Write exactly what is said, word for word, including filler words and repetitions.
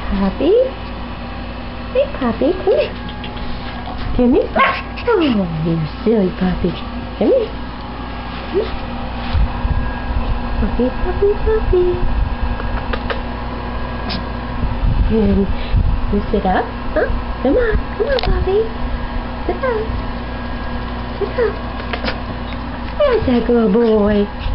puppy. Hey, puppy, come here. Come here. Oh, you silly puppy. Come here. Come on. Puppy, puppy, puppy. And you sit up. Huh? Come on. Come on, puppy. Sit up. Sit up. There's that good boy.